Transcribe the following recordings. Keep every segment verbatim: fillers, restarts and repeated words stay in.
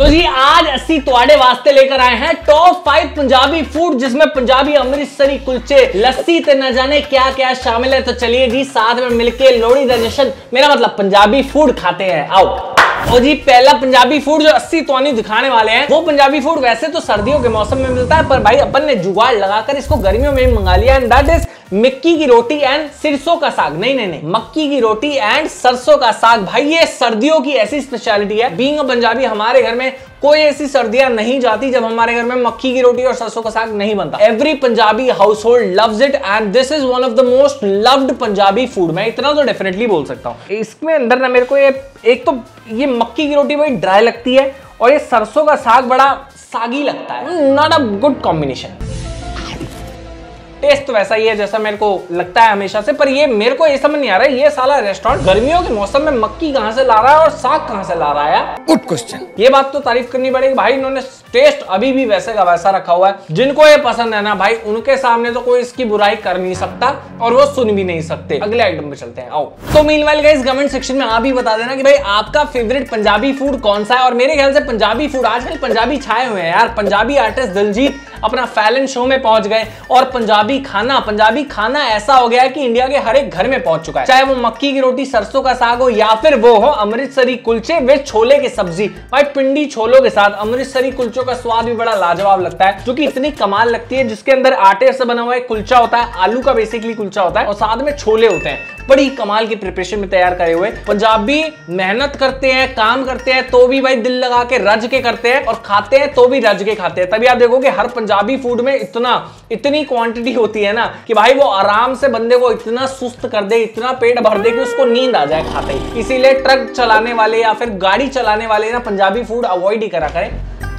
तो जी आज अस्सी ਤੁਹਾਡੇ वास्ते लेकर आए हैं टॉप फाइव पंजाबी फूड, जिसमें पंजाबी अमृतसरी कुलचे, लस्सी ते न जाने क्या क्या शामिल है। तो चलिए जी साथ में मिलके लोहड़ी का जश्न, मेरा मतलब पंजाबी फूड खाते हैं, आओ। और जी पहला पंजाबी फूड जो अस्सी तोनी दिखाने वाले हैं, वो पंजाबी फूड वैसे तो सर्दियों के मौसम में मिलता है, पर भाई अपन ने जुगाड़ लगाकर इसको गर्मियों में मंगा लिया, एंड दैट इज मक्की की रोटी एंड सरसों का साग। नहीं नहीं नहीं मक्की की रोटी एंड सरसों का साग। भाई ये सर्दियों की ऐसी स्पेशलिटी है, बीइंग अ पंजाबी हमारे घर में कोई ऐसी सर्दियां नहीं जाती जब हमारे घर में मक्की की रोटी और सरसों का साग नहीं बनता। Every Punjabi household loves it and this is one of the most loved Punjabi food. मैं इतना तो डेफिनेटली बोल सकता हूँ। इसमें अंदर ना मेरे को ये एक तो ये मक्की की रोटी बड़ी ड्राई लगती है और ये सरसों का साग बड़ा सागी लगता है। Not a good combination. Taste तो वैसा ही है जैसा मेरे को लगता है हमेशा से, पर ये मेरे को ये समझ नहीं आ रहा है, ये साला रेस्टोरेंट गर्मियों के मौसम में मक्की कहां से ला रहा है और साग कहां से ला रहा है? Good question. ये बात तो तारीफ करनी पड़ेगी भाई, इन्होंने टेस्ट अभी भी वैसे का वैसा रखा हुआ है। जिनको ये पसंद है ना भाई, उनके सामने तो कोई इसकी बुराई कर नहीं सकता और वो सुन भी नहीं सकते। अगले आइटम पे चलते हैं, आओ। तो मीनवाइल गाइस कमेंट सेक्शन में आप भी बता देना कि भाई आपका फेवरेट पंजाबी फूड कौन सा है। और मेरे ख्याल से पंजाबी फूड, आजकल पंजाबी छाए हुए हैं यार। पंजाबी आर्टिस्ट दिलजीत अपना फैलन शो में पहुंच गए और पंजाबी खाना पंजाबी खाना ऐसा हो गया है कि इंडिया के हर एक घर में पहुंच चुका है। चाहे वो मक्की की रोटी सरसों का साग हो या फिर वो हो अमृतसरी कुलचे विद छोले की सब्जी। भाई पिंडी छोलों के साथ अमृतसरी कुलचों का स्वाद भी बड़ा लाजवाब लगता है, जो कि इतनी कमाल लगती है, जिसके अंदर आटे से बना हुआ एक कुलचा होता है, आलू का बेसिकली कुलचा होता है और साथ में छोले होते हैं, बड़ी कमाल की प्रिपरेशन में तैयार करे हुए। पंजाबी मेहनत करते हैं, काम करते हैं तो भी भाई दिल लगा के रज के करते हैं, और खाते हैं तो भी रज के खाते हैं। तभी आप देखोगे हर पंजाबी फूड में इतना इतनी क्वांटिटी होती है ना कि भाई वो आराम से बंदे को इतना सुस्त कर दे, इतना पेट भर दे कि उसको नींद आ जाए खाते ही। इसीलिए ट्रक चलाने वाले या फिर गाड़ी चलाने वाले ना पंजाबी फूड अवॉइड ही करा करें।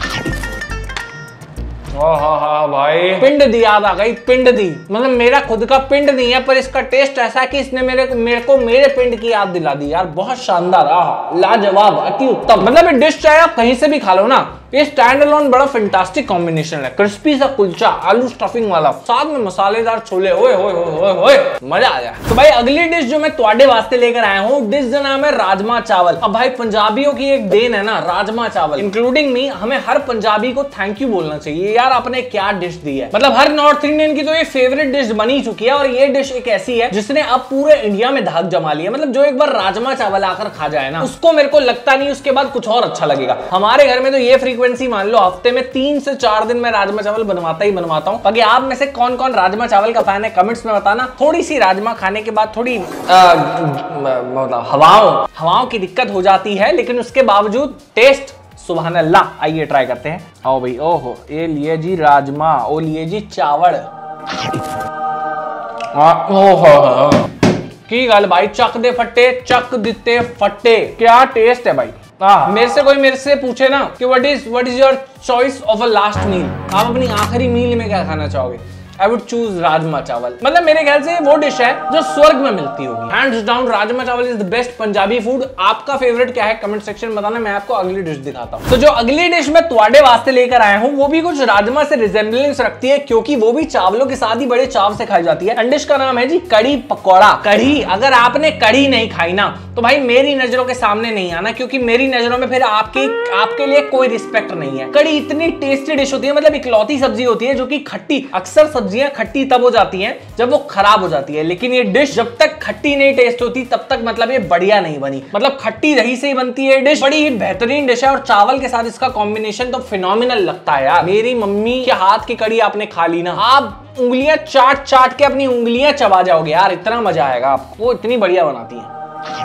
हाँ हाँ हाँ भाई पिंड दी याद आ गई, पिंड दी। मतलब मेरा खुद का पिंड नहीं है, पर इसका टेस्ट ऐसा है कि इसने मेरे मेरे को मेरे पिंड की याद दिला दी यार। बहुत शानदार, आह लाजवाब, अति उत्तम। मतलब ये डिश चाहे आप कहीं से भी खा लो ना, ये स्टैंड अलोन बड़ा फैंटास्टिक कॉम्बिनेशन है। क्रिस्पी सा कुलचा, आलू स्टफिंग वाला, साथ में मसालेदार छोले, ओए ओए ओए ओए मजा आ गया। तो भाई अगली डिश जो मैं तुम्हारे वास्ते लेकर आया हूँ, डिश का नाम है राजमा चावल। अब भाई पंजाबियों की एक देन है ना राजमा चावल, इंक्लूडिंग मी। हमें हर पंजाबी को थैंक यू बोलना चाहिए यार, आपने क्या डिश दी है। मतलब हर नॉर्थ इंडियन की तो ये फेवरेट डिश बनी चुकी है, और ये डिश एक ऐसी है जिसने अब पूरे इंडिया में धाक जमा लिया। मतलब जो एक बार राजमा चावल आकर खा जाए ना, उसको मेरे को लगता नहीं उसके बाद कुछ और अच्छा लगेगा। हमारे घर में तो ये फ्रीक्वेंसी मान लो हफ्ते में तीन से चार दिन में राजमा चावल बनवाता ही बनवाता हूं। बाकी आप में से कौन कौन राजमा चावल का फैन है कमेंट्स में बताना। थोड़ी सी राजमा खाने के बाद थोड़ी मतलब हवाओं हवाओं की दिक्कत हो जाती है, लेकिन उसके बावजूद टेस्ट सुभान अल्लाह। आइए ट्राई करते हैं, आओ भाई। ओहो ये लिए जी राजमा, ओ लिए जी चावल। ओहो की गल भाई, चक दे फट्टे, चक दिते फट्टे, क्या टेस्ट है भाई। हाँ मेरे से कोई मेरे से पूछे ना कि what is what is your choice of a last meal, आप अपनी आखिरी मील में क्या खाना चाहोगे, आई वुड चूज राजमा चावल। मतलब मेरे ख्याल से वो डिश है जो स्वर्ग में मिलती होगी। Hands down rajma chawal is the best Punjabi food. आपका फेवरेट क्या है कमेंट सेक्शन में बताना, मैं आपको अगली डिश दिखाता हूँ। तो जो अगली डिश मैं तुम्हारे वास्ते लेकर आया हूँ, वो भी कुछ राजमा से रिजेम्बलेंस रखती है, क्योंकि वो भी चावलों के साथ ही बड़े चाव से खाई जाती है। डिश का नाम है जी कड़ी पकौड़ा। कढ़ी, अगर आपने कढ़ी नहीं खाई ना तो भाई मेरी नजरों के सामने नहीं आना, क्योंकि मेरी नजरों में फिर आपकी आपके लिए कोई रिस्पेक्ट नहीं है। कढ़ी इतनी टेस्टी डिश होती है, मतलब इकलौती सब्जी होती है जो कि खट्टी, अक्सर सब्जियां खट्टी तब हो जाती हैं जब वो खराब हो जाती है, लेकिन ये डिश जब तक खट्टी नहीं टेस्ट होती तब तक मतलब ये बढ़िया नहीं बनी। मतलब खट्टी दही से ही बनती है डिश, बड़ी ही बेहतरीन डिश है, और चावल के साथ इसका कॉम्बिनेशन तो फिनोमिनल लगता है यार। मेरी मम्मी के हाथ की कढ़ी आपने खा ली ना, आप उंगलियां चाट चाट के अपनी उंगलियां चबा जाओगे यार, इतना मजा आएगा आपको। वो इतनी बढ़िया बनाती है।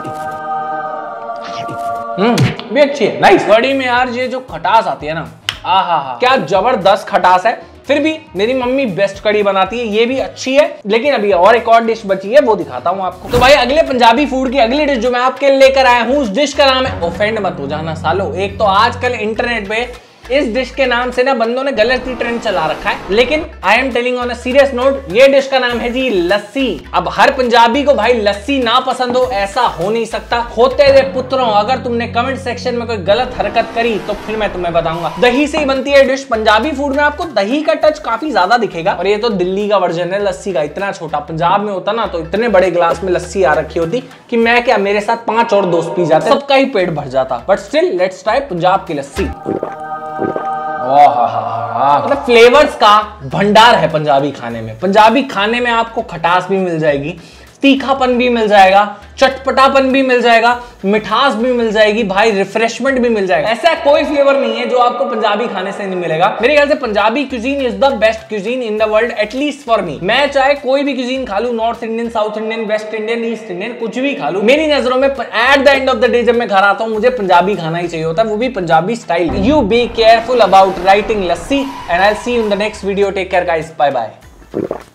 हम्म भी अच्छी है, नाइस। कढ़ी में यार ये जो खटास आती है ना, आहा हा क्या जबरदस्त खटास है। फिर भी मेरी मम्मी बेस्ट कढ़ी बनाती है, ये भी अच्छी है। लेकिन अभी और एक और डिश बची है, वो दिखाता हूँ आपको। तो भाई अगले पंजाबी फूड की अगली डिश जो मैं आपके लिए लेकर आया हूँ, उस डिश का नाम है, ऑफेंड मत हो जाना सालो। एक तो आजकल इंटरनेट पे इस डिश के नाम से ना बंदों ने गलत ही ट्रेंड चला रखा है, लेकिन I am telling on a serious note, ये डिश का नाम है जी लस्सी। अब हर पंजाबी को भाई लस्सी ना पसंद हो ऐसा हो नहीं सकता। होते हुए पुत्रों, अगर तुमने कमेंट सेक्शन में कोई गलत हरकत करी तो फिर मैं तुम्हें बताऊंगा। दही से ही बनती है डिश। पंजाबी फूड में आपको दही का टच काफी ज्यादा दिखेगा, और ये तो दिल्ली का वर्जन है लस्सी का, इतना छोटा। पंजाब में होता ना तो इतने बड़े ग्लास में लस्सी आ रखी होती कि मैं क्या, मेरे साथ पांच और दोस्त पी जाते, सबका ही पेट भर जाता। But still let's try Punjab की लस्सी। मतलब फ्लेवर्स का भंडार है पंजाबी खाने में। पंजाबी खाने में आपको खटास भी मिल जाएगी, तीखापन भी मिल जाएगा, चटपटापन भी मिल जाएगा, मिठास भी मिल जाएगी, भाई रिफ्रेशमेंट भी मिल जाएगा। ऐसा कोई फ्लेवर नहीं है जो आपको पंजाबी खाने से नहीं मिलेगा। मेरे ख्याल से Punjabi cuisine is the best cuisine in the world, at least for me. मैं चाहे कोई भी क्यूजीन खा लूं, north Indian, south Indian, west Indian, east Indian, कुछ भी खा लूं, मेरी नजरों में at the end of the day जब मैं घर आता हूं मुझे पंजाबी खाना ही चाहिए होता है, वो भी Punjabi style. You be careful about writing lassi and I will see you in the next video. Take care guys, bye bye.